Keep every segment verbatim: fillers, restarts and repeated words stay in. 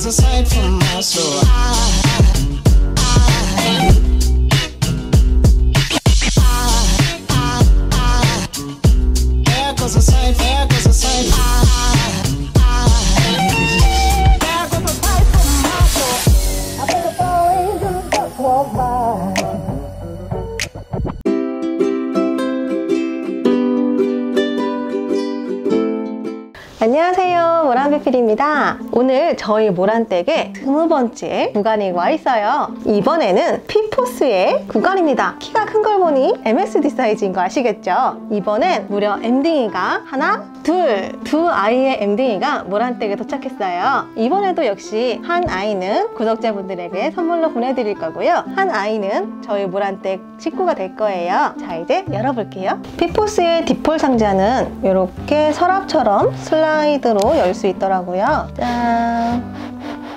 a sight for my soul. There goes a sight, there goes a sight. There goes a sight for my soul. I think the four angels just walk by. 안녕하세요, 모란비필입니다. 오늘 저희 모란댁에 스무 번째 구간이 와 있어요. 이번에는 피포스의 구간입니다. 키가 큰 걸 보니 엠에스디 사이즈인 거 아시겠죠? 이번엔 무려 엠딩이가 하나, 둘, 두 아이의 엠딩이가 모란댁에 도착했어요. 이번에도 역시 한 아이는 구독자분들에게 선물로 보내드릴 거고요. 한 아이는 저희 모란댁 식구가 될 거예요. 자, 이제 열어볼게요. 피포스의 디폴 상자는 이렇게 서랍처럼 슬라이드로 열 수 있더라고요. 짠!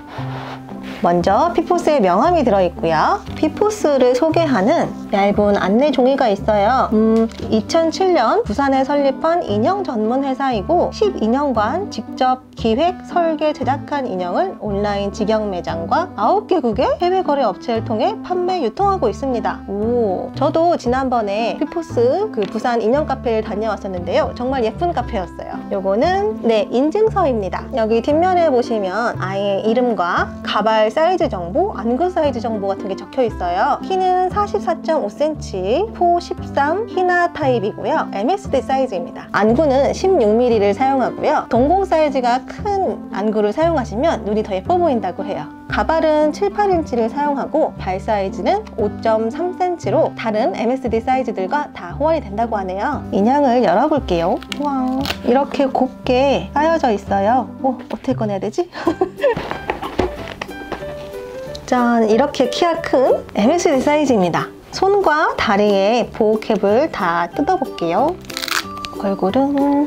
먼저 피포스의 명함이 들어있고요. 피포스를 소개하는 얇은 안내 종이가 있어요. 음, 이천칠 년 부산에 설립한 인형 전문 회사이고 십이 년간 직접 기획, 설계, 제작한 인형을 온라인 직영 매장과 아홉 개국의 해외 거래 업체를 통해 판매, 유통하고 있습니다. 오, 저도 지난번에 피포스 그 부산 인형 카페를 다녀왔었는데요. 정말 예쁜 카페였어요. 요거는 네, 인증서입니다. 여기 뒷면에 보시면 아이의 이름과 가발 사이즈 정보, 안구 사이즈 정보 같은 게 적혀 있어요. 키는 사십사 점 오 센티미터, 포 십삼, 히나 타입이고요. 엠에스디 사이즈입니다. 안구는 십육 밀리미터를 사용하고요. 동공 사이즈가 큰 안구를 사용하시면 눈이 더 예뻐 보인다고 해요. 가발은 칠, 팔 인치를 사용하고 발 사이즈는 오 점 삼 센티미터로 다른 엠에스디 사이즈들과 다 호환이 된다고 하네요. 인형을 열어볼게요. 우와, 이렇게 곱게 쌓여져 있어요. 오, 어떻게 꺼내야 되지? 짠! 이렇게 키가 큰 엠에스디 사이즈입니다. 손과 다리에 보호캡을 다 뜯어볼게요. 얼굴은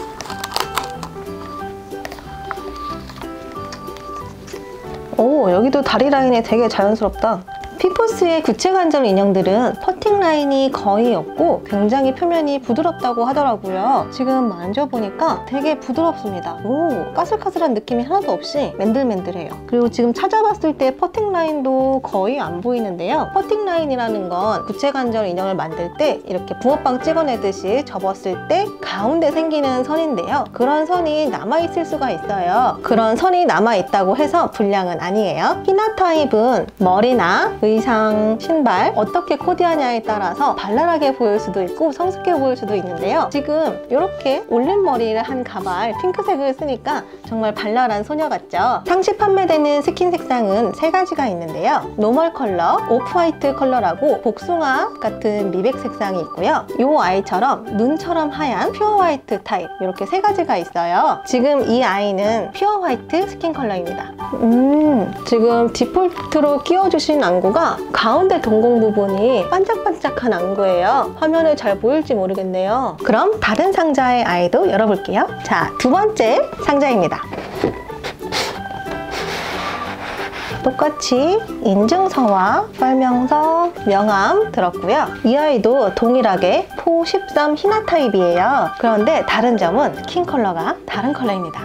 오, 여기도 다리 라인이 되게 자연스럽다. 피포스의 구체 관절 인형들은 퍼팅 라인이 거의 없고 굉장히 표면이 부드럽다고 하더라고요. 지금 만져보니까 되게 부드럽습니다. 오, 까슬까슬한 느낌이 하나도 없이 맨들맨들해요. 그리고 지금 찾아봤을 때 퍼팅 라인도 거의 안 보이는데요. 퍼팅 라인이라는 건 구체 관절 인형을 만들 때 이렇게 붕어빵 찍어내듯이 접었을 때 가운데 생기는 선인데요. 그런 선이 남아있을 수가 있어요. 그런 선이 남아있다고 해서 불량은 아니에요. 히나 타입은 머리나 의상, 신발 어떻게 코디하냐에 따라서 발랄하게 보일 수도 있고 성숙해 보일 수도 있는데요. 지금 이렇게 올림머리를 한 가발 핑크색을 쓰니까 정말 발랄한 소녀 같죠? 상시 판매되는 스킨 색상은 세 가지가 있는데요. 노멀 컬러, 오프 화이트 컬러라고 복숭아 같은 미백 색상이 있고요. 이 아이처럼 눈처럼 하얀 퓨어 화이트 타입, 이렇게 세 가지가 있어요. 지금 이 아이는 퓨어 화이트 스킨 컬러입니다. 음, 지금 디폴트로 끼워주신 안구가 가운데 동공 부분이 반짝반짝한 안구예요. 화면에 잘 보일지 모르겠네요. 그럼 다른 상자의 아이도 열어볼게요. 자, 두 번째 상자입니다. 똑같이 인증서와 설명서, 명함 들었고요. 이 아이도 동일하게 포 십삼 히나 타입이에요. 그런데 다른 점은 스킨 컬러가 다른 컬러입니다.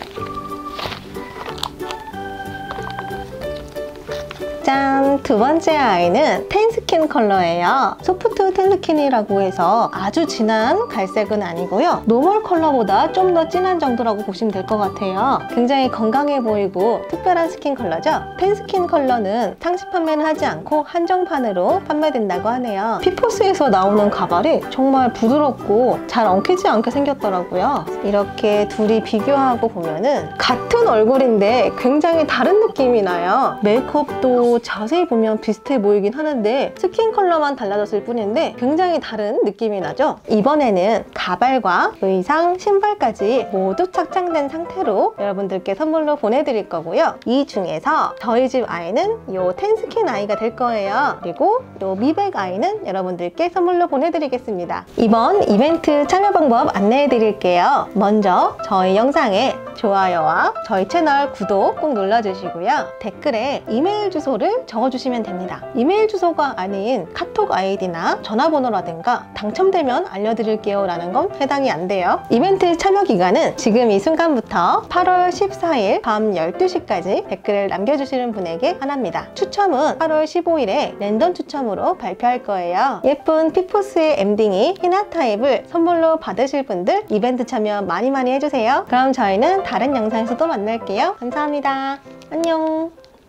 짠! 두 번째 아이는 텐스킨 컬러예요. 소프트 텐스킨이라고 해서 아주 진한 갈색은 아니고요. 노멀 컬러보다 좀 더 진한 정도라고 보시면 될 것 같아요. 굉장히 건강해 보이고 특별한 스킨 컬러죠. 텐스킨 컬러는 상시 판매는 하지 않고 한정판으로 판매된다고 하네요. 피포스에서 나오는 가발이 정말 부드럽고 잘 엉키지 않게 생겼더라고요. 이렇게 둘이 비교하고 보면은 같은 얼굴인데 굉장히 다른 느낌이 나요. 메이크업도 자세히 보면 비슷해 보이긴 하는데 스킨 컬러만 달라졌을 뿐인데 굉장히 다른 느낌이 나죠? 이번에는 가발과 의상, 신발까지 모두 착장된 상태로 여러분들께 선물로 보내드릴 거고요. 이 중에서 저희 집 아이는 이 텐스킨 아이가 될 거예요. 그리고 이 미백 아이는 여러분들께 선물로 보내드리겠습니다. 이번 이벤트 참여 방법 안내해 드릴게요. 먼저 저희 영상에 좋아요와 저희 채널 구독 꼭 눌러주시고요. 댓글에 이메일 주소를 이메일을 적어주시면 됩니다. 이메일 주소가 아닌 카톡 아이디나 전화번호라든가 당첨되면 알려드릴게요 라는 건 해당이 안 돼요. 이벤트 참여 기간은 지금 이 순간부터 팔월 십사일 밤 열두 시까지 댓글을 남겨주시는 분에게 하나입니다. 추첨은 팔월 십오일에 랜덤 추첨으로 발표할 거예요. 예쁜 피포스의 엠딩이 희나 타입을 선물로 받으실 분들 이벤트 참여 많이 많이 해주세요. 그럼 저희는 다른 영상에서 또 만날게요. 감사합니다. 안녕.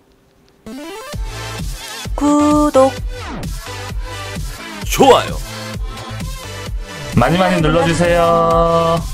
구독, 좋아요. 많이 많이 눌러주세요.